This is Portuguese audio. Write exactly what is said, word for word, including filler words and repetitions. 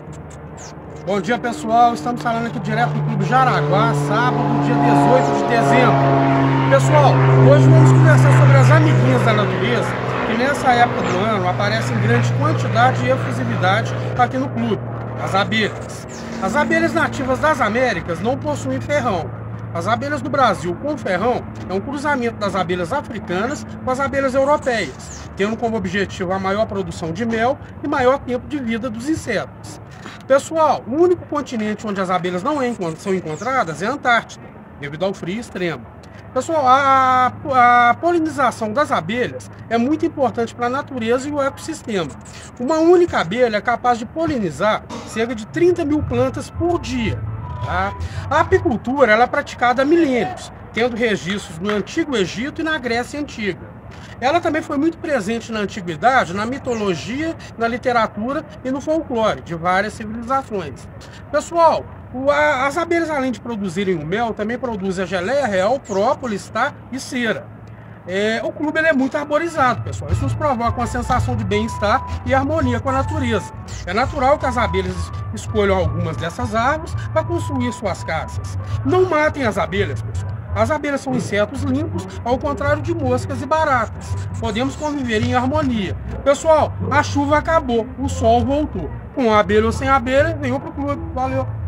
Bom dia, pessoal. Estamos falando aqui direto do Clube Jaraguá, sábado, dia dezoito de dezembro. Pessoal, hoje vamos conversar sobre as amiguinhas da natureza, que nessa época do ano aparecem em grande quantidade e efusividade aqui no clube. As abelhas. As abelhas nativas das Américas não possuem ferrão. As abelhas do Brasil com ferrão é um cruzamento das abelhas africanas com as abelhas europeias, tendo como objetivo a maior produção de mel e maior tempo de vida dos insetos. Pessoal, o único continente onde as abelhas não são encontradas é a Antártida, devido ao frio extremo. Pessoal, a, a polinização das abelhas é muito importante para a natureza e o ecossistema. Uma única abelha é capaz de polinizar cerca de trinta mil plantas por dia. Tá? A apicultura ela é praticada há milênios, tendo registros no Antigo Egito e na Grécia Antiga. Ela também foi muito presente na antiguidade, na mitologia, na literatura e no folclore de várias civilizações. Pessoal, o, a, as abelhas, além de produzirem o mel, também produzem a geleia real, própolis, tá? E cera. É, o clube ele é muito arborizado, pessoal. Isso nos provoca uma sensação de bem-estar e harmonia com a natureza. É natural que as abelhas escolham algumas dessas árvores para construir suas casas. Não matem as abelhas, pessoal. As abelhas são insetos limpos, ao contrário de moscas e baratas. Podemos conviver em harmonia. Pessoal, a chuva acabou, o sol voltou. Com abelha ou sem abelha, venham para o clube. Valeu!